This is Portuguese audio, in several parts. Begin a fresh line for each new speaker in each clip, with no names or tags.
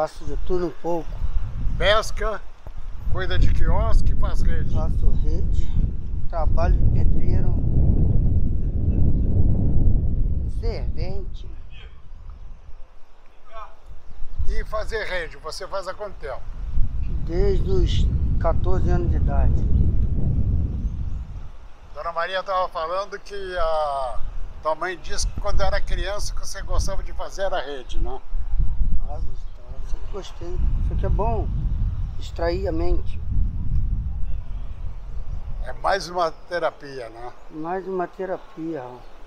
Faço de tudo um pouco.
Pesca, cuida de quiosque, faz rede.
Faço rede, trabalho de pedreiro, servente.
E fazer rede, você faz há quanto tempo?
Desde os 14 anos de idade.
Dona Maria estava falando que a tua mãe disse que quando era criança que você gostava de fazer a rede, né?
Ah, gostava, sempre gostei. Isso aqui é bom, distrair a mente.
É mais uma terapia, né?
Mais uma terapia.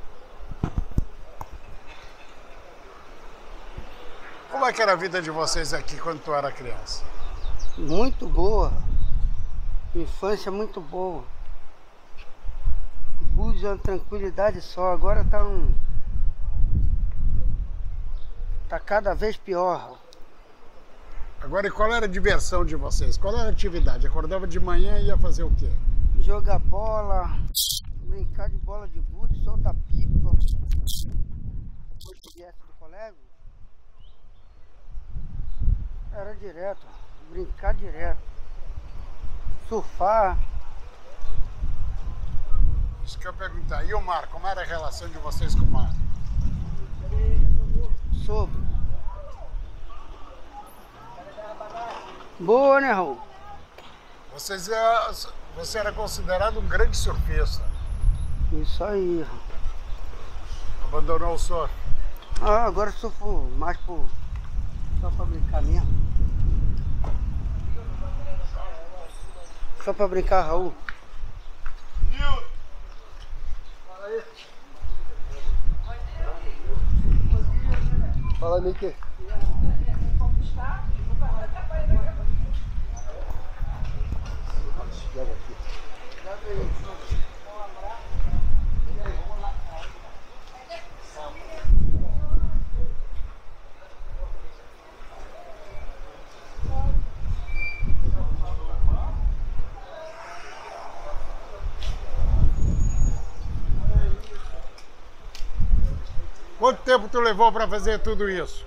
Como é que era a vida de vocês aqui quando tu era criança?
Muito boa. Infância muito boa. Búzios é uma tranquilidade só. Agora tá cada vez pior.
Agora, e qual era a diversão de vocês? Qual era a atividade? Acordava de manhã e ia fazer o quê?
Jogar bola, brincar de bola de gude, soltar pipa. Depois que viesse do colégio, era direto, brincar direto. Surfar.
Isso que eu ia perguntar. E o mar? Como era a relação de vocês com o mar?
Sobre. Boa, né, Raul?
Você era considerado um grande surfista.
Isso aí.
Abandonou o surf.
Ah, agora eu surfo mais só pra brincar mesmo. Só pra brincar, Raul. Fala aí.
Fala, Nick. Quanto tempo tu levou para fazer tudo isso?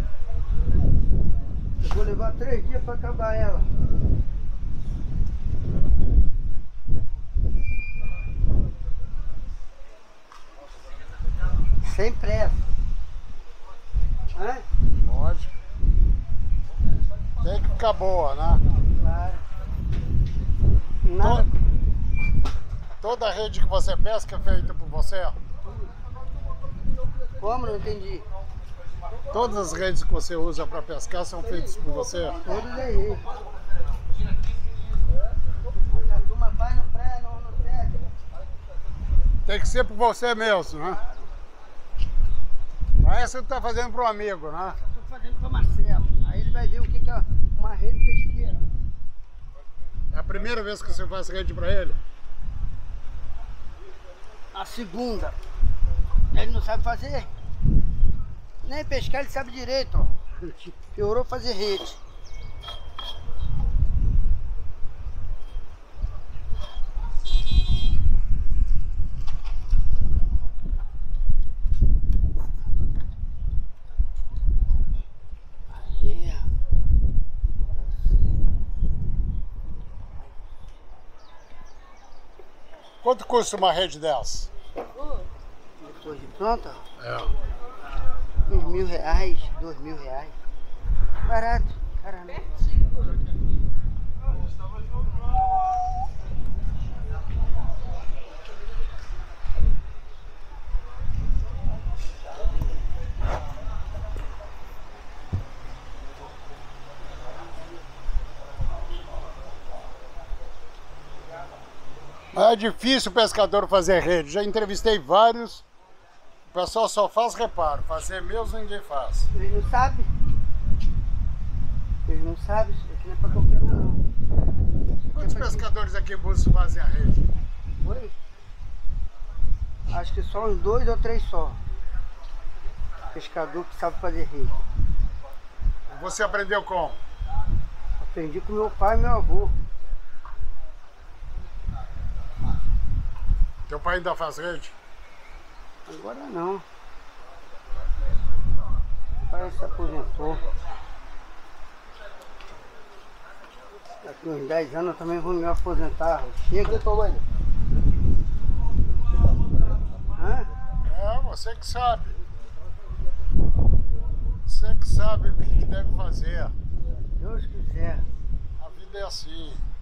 Eu vou levar 3 dias para acabar ela. Sem pressa. Hã?
Lógico. Tem que ficar boa, né?
Claro. Nada.
Toda a rede que você pesca é feita por você?
Como? Não entendi.
Todas as redes que você usa para pescar são feitas por você?
Todos aí. A turma vai no pré, não pega.
Tem que ser por você mesmo, né? Mas você tá fazendo para um amigo, né?
Estou fazendo para o Marcelo. Aí ele vai ver o que é uma rede pesqueira.
É a primeira vez que você faz rede para ele?
A segunda. Ele não sabe fazer. Nem pescar ele sabe direito, ó. Piorou fazer rede.
Quanto custa uma rede dessa?
Depois de pronta,
É.
uns R$1.000, R$2.000. Barato, caramba.
É difícil o pescador fazer rede. Já entrevistei vários. O pessoal só faz reparo. Fazer mesmo ninguém faz.
Eles não sabem. Eles não sabem. Isso aqui não é pra qualquer um, não.
Quantos pescadores aqui em Búzios fazem a rede?
Oi? Acho que só uns 2 ou 3 só. Pescador que sabe fazer rede.
Você aprendeu como?
Aprendi com meu pai e meu avô.
Teu pai ainda faz rede?
Agora não. O pai se aposentou. Daqui uns 10 anos eu também vou me aposentar. Chega. Hã?
É, você que sabe. Você que sabe o que deve fazer.
Deus quiser.
A vida é assim.